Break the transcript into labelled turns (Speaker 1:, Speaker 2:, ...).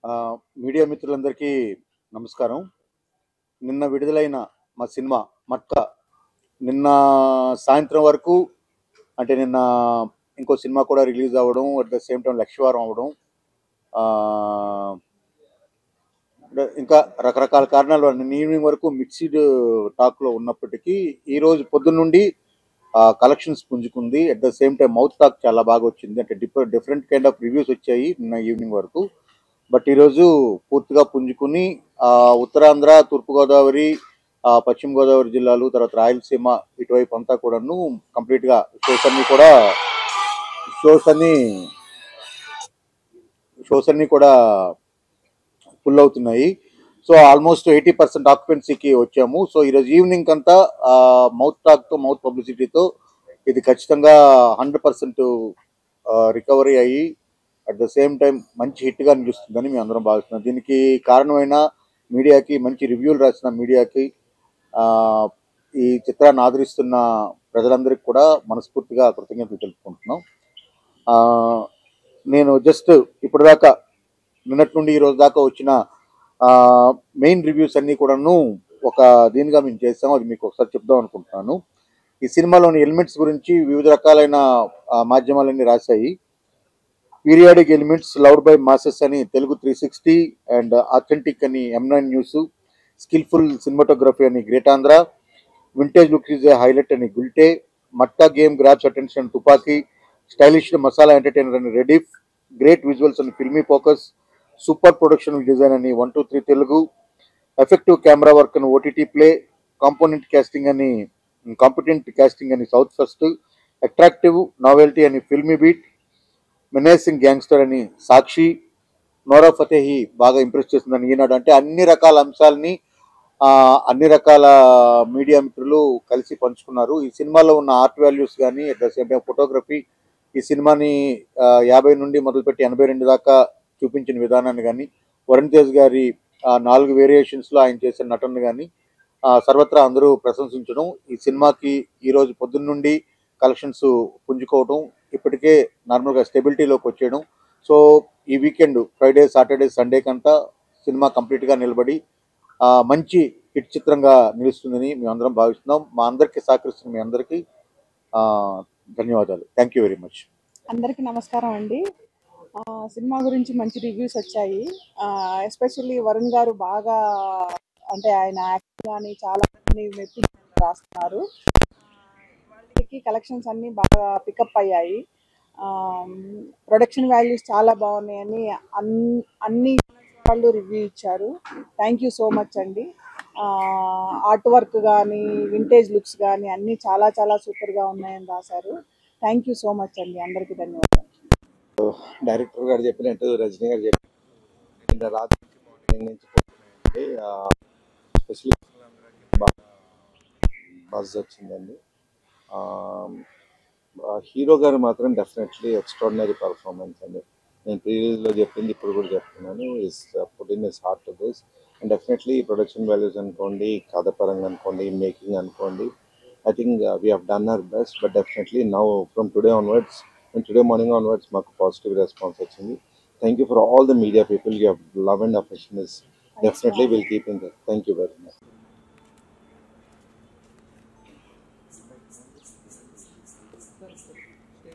Speaker 1: Media మిత్రులందరికీ నమస్కారం. నిన్న విడుదలైన మా సినిమా 'మట్కా' నిన్న సాయంత్రం వరకు, అంటే నిన్న ఇంకో సినిమా కూడా రిలీజ్ అవ్వడం, అట్ ద సేమ్ టైం లక్షవారం అవ్వడం, ఇంకా రకరకాల కారణాలు నిన్న ఈవినింగ్ వరకు మిక్స్డ్ టాక్లో ఉన్నప్పటికీ ఈరోజు పొద్దున్న నుండి కలెక్షన్స్ పుంజుకుంది. At the same time mouth talk చాలా బాగా వచ్చింది. అంటే డిఫరెంట్ కైండ్ ఆఫ్ రివ్యూస్ వచ్చాయి నిన్న ఈవినింగ్ వరకు. బట్ ఈరోజు పూర్తిగా పుంజుకుని ఉత్తరాంధ్ర, తూర్పుగోదావరి, పశ్చిమ గోదావరి జిల్లాలు, తర్వాత రాయలసీమ ఇటువైపు అంతా కూడాను కంప్లీట్గా షోస్ అన్నీ కూడా ఫుల్ అవుతున్నాయి. సో ఆల్మోస్ట్ 80% ఆక్యుపెన్సీకి వచ్చాము. సో ఈరోజు ఈవినింగ్ అంతా మౌత్ టాక్తో, మౌత్ పబ్లిసిటీతో ఇది ఖచ్చితంగా 100% రికవరీ అయ్యి అట్ ద సేమ్ టైం మంచి హిట్గా నిలుస్తుందని మేము అందరం భావిస్తున్నాం. దీనికి కారణమైన మీడియాకి, మంచి రివ్యూలు రాసిన మీడియాకి, ఈ చిత్రాన్ని ఆదరిస్తున్న ప్రజలందరికీ కూడా మనస్ఫూర్తిగా కృతజ్ఞతలు తెలుపుకుంటున్నాం. నేను జస్ట్ ఇప్పటిదాకా నిన్నటి నుండి ఈరోజు దాకా వచ్చిన మెయిన్ రివ్యూస్ అన్నీ కూడాను ఒక దీనిగా మేము చేసాం. అది మీకు ఒకసారి చెప్దాం అనుకుంటున్నాను. ఈ సినిమాలోని ఎలిమెంట్స్ గురించి వివిధ రకాలైన మాధ్యమాలన్నీ రాశాయి. Periodic elements loved by masses అని తెలుగు 360, అండ్ ఆథెంటిక్ అని M9 న్యూస్, స్కిల్ఫుల్ సినిమాటోగ్రఫీ అని great Andhra, vintage look is a highlight అని గుల్టే, మట్టా game grabs attention Tupaki, stylish masala entertainer అని రెడిఫ్, గ్రేట్ విజువల్స్ అని filmy focus, super production design అని 123 తెలుగు, ఎఫెక్టివ్ కెమెరా వర్క్ అని OTT play, competent casting అని south first, attractive novelty అని filmy beat, మెనేసింగ్ gangster అని సాక్షి, నోరా ఫతేహి బాగా ఇంప్రెస్ చేస్తుందని ఈనాడు. అంటే అన్ని రకాల అంశాలని అన్ని రకాల మీడియా మిత్రులు కలిసి పంచుకున్నారు. ఈ సినిమాలో ఉన్న ఆర్ట్ వాల్యూస్ కానీ, at the same time photography, ఈ సినిమాని 50 నుండి మొదలుపెట్టి 82 దాకా చూపించిన విధానాన్ని కానీ, వరుణ్ తేజ్ గారి 4 వేరియేషన్స్లో ఆయన చేసిన నటన కానీ సర్వత్రా అందరూ ప్రశంసించడం, ఈ సినిమాకి ఈరోజు పొద్దున్న నుండి కలెక్షన్స్ పుంజుకోవడం, ఇప్పటికే నార్మల్గా స్టెబిలిటీలోకి వచ్చేయడం. సో ఈ వీకెండ్ ఫ్రైడే, సాటర్డే, సండే కంతా సినిమా కంప్లీట్గా నిలబడి మంచి హిట్ చిత్రంగా నిలుస్తుందని మేము అందరం భావిస్తున్నాం. మా అందరికీ సహకరిస్తున్న మీ అందరికీ ధన్యవాదాలు. Thank you very much.
Speaker 2: అందరికీ నమస్కారం అండి. సినిమా గురించి మంచి రివ్యూస్ వచ్చాయి. ఎస్పెషల్లీ వరుణ్ గారు బాగా, అంటే ఆయన యాక్టింగ్ కానీ చాలా మెప్పి రాస్తున్నారు. వాళ్ళకి కలెక్షన్స్ అన్నీ బాగా పికప్ అయ్యాయి. ప్రొడక్షన్ వాల్యూస్ చాలా బాగున్నాయని అన్ని వాళ్ళు రివ్యూ ఇచ్చారు. థ్యాంక్ యూ సో మచ్ అండి. ఆర్ట్ వర్క్ కానీ, వింటేజ్ లుక్స్ కానీ అన్నీ చాలా చాలా సూపర్గా ఉన్నాయని రాశారు. థ్యాంక్ యూ సో మచ్ అండి. అందరికీ ధన్యవాదాలు.
Speaker 3: డైరెక్టర్ గారు చెప్పినట్టు, రజనీ గారు చెప్పినట్టు రాత్రి మార్నింగ్ నుంచి స్పెషల్లీ బాగా బజ్ వచ్చిందండి. హీరో గారు మాత్రం డెఫినెట్లీ ఎక్స్ట్రాడినరీ పర్ఫార్మెన్స్ అండి. నేను ప్రీవియస్లో చెప్పింది ఇప్పుడు కూడా చెప్తున్నాను. Is put in his heart to this, and definitely production values అనుకోండి, కథ పరంగా అనుకోండి, మేకింగ్ అనుకోండి, I think we have done our best, but definitely now from today onwards and today morning onwards మాకు పాజిటివ్ రెస్పాన్స్ వచ్చింది. Thank you for all the media people. You have love and affection is definitely will keep in there. Thank you very much.